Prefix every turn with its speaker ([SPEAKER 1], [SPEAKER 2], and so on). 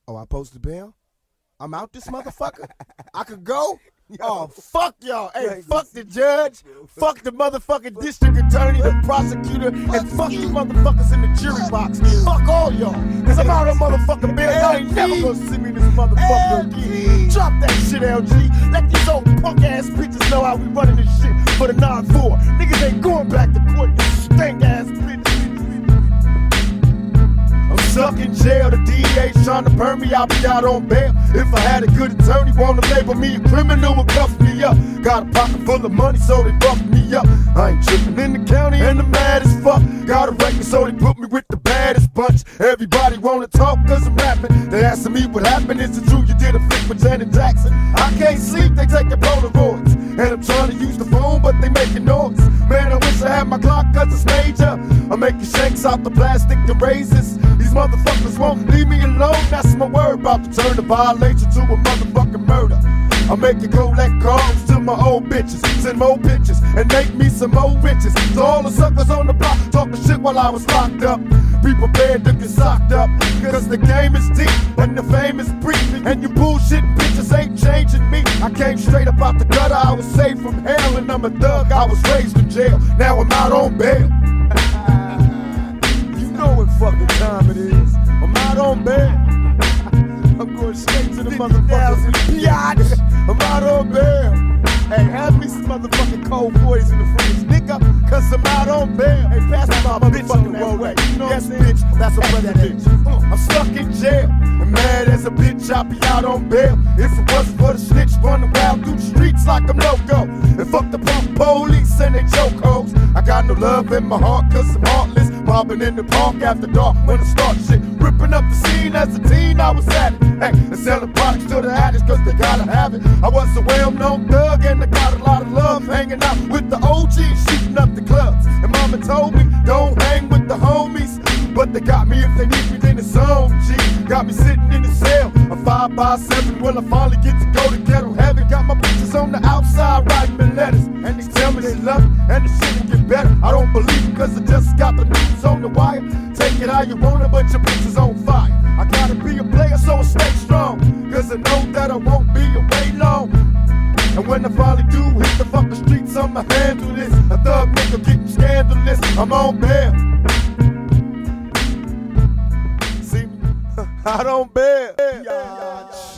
[SPEAKER 1] Oh, I posted bail? I'm out this motherfucker? I could go? Oh, fuck y'all. Hey, fuck the judge. Fuck the motherfucking district attorney, the prosecutor, and fuck you motherfuckers in the jury box. Fuck all y'all. Cause I'm out on motherfucking bail. Y'all ain't never gonna see me in this motherfucker again. Drop that shit, LG. Let these old punk ass bitches know how we running this shit for the 9-4. Niggas ain't going back to court, these stank ass bitches. I'm stuck in jail, the DA's trying to burn me, I'll be out on bail. If I had a good attorney, wanna label me a criminal and cuff me up. Got a pocket full of money, so they buff me up. I ain't tripping in the county and the mad as fuck. Got a record, so they put me with the baddest bunch. Everybody wanna talk cause I'm rapping. They asking me what happened, is it true you did a flick with Janet Jackson? I can't sleep, they taking Polaroids. And I'm trying to use the phone, but they making noise. Man, I wish I had my clock cause it's major. I'm making shakes out the plastic, the razors. These motherfuckers won't leave me alone, that's my word. About to turn the violation to a motherfucking murder. I'll make you go let calls to my old bitches, send more pictures, and make me some more riches. To all the suckers on the block talking shit while I was locked up, be prepared to get socked up. Cause the game is deep and the fame is brief, and you bullshitting bitches ain't changing me. I came straight up out the gutter, I was saved from hell, and I'm a thug, I was raised in jail. Now I'm out on bail. You know what fucking time it is. I'm out on bail. I'm going straight to the motherfuckers biatch. I'm out on bail. Hey, have me some motherfucking cold boys in the fridge, nigga, cause I'm out on bail. Hey, pass me my motherfucking roll way. You know yes, bitch, that's a brother bitch. I'm stuck in jail, and mad as a bitch, I'll be out on bail. If it wasn't for the snitch running wild through the streets like I'm loco, and fuck the punk police and they chokeholds. I got no love in my heart cause I'm heartless. Mobbing in the park after dark when I start shit. Ripping up the scene as a teen, I was at it. Hey, and selling products to the addicts cause they gotta have it. I was a well-known thug and I got a lot of love, hanging out with the OGs, shooting up the clubs. And mama told me, don't hang with the homies, but they got me if they need me, then it's on, G. Got me sitting in the cell, a 5x7, will I finally get to go to ghetto heaven? Got my bitches on the outside writing me letters, and they tell me they love me, and the shit will get better. I don't believe it cause I just got the news on the wire. Take it how you want it, but your bitch is on fire. I gotta be a player, so I stay strong, cause I know that I won't be away long. And when I finally do hit the fucking streets, I'ma handle this. A thug nigga getting scandalous, I'm on bail. See me? I don't bail.